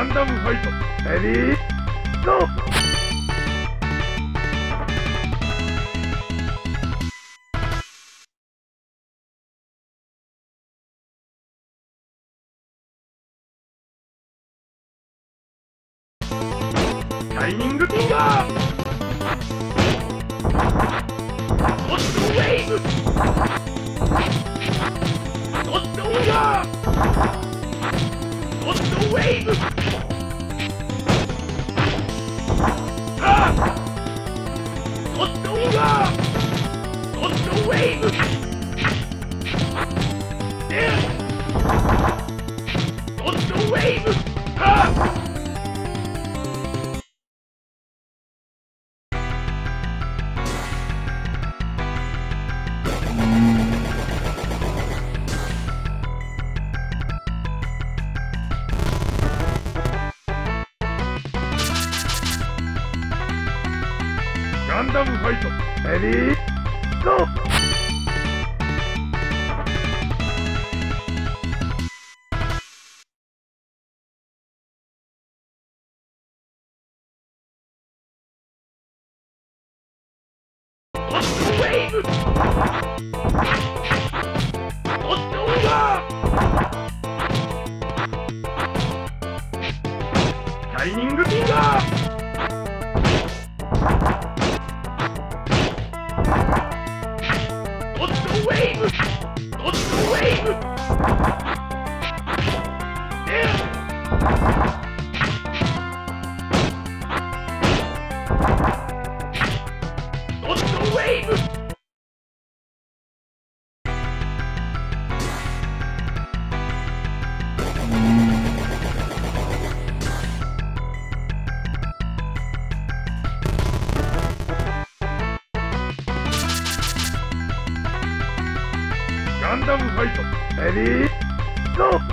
ンダムファイトレディーゴー。タイミングフィンガーゴッドウェイブゴッドウィンガーゴッドウェイブゴッドウィンガーゴッドウェイブゴッドウェイブガンダムファイトレディーゴー。ゴッドウェイブゴッドウィンガータイミングフィンガーゴッドウェイブゴッドウェイブゴッドウェイブガンダムファイトレディーゴー。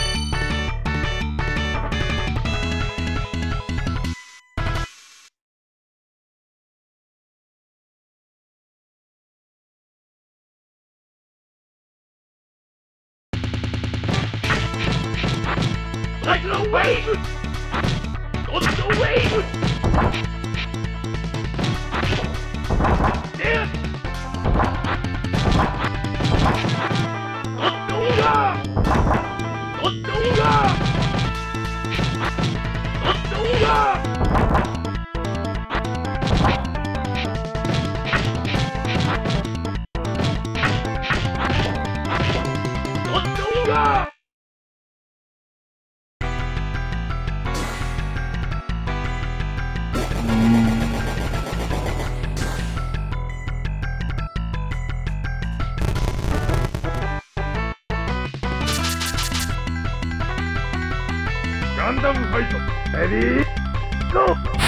ゴッドウェイブゴッドウェイブゴッドウィンガーゴッドウィンガーゴッドウィンガーゴッドウィンガーガンダムファイトレディーゴー。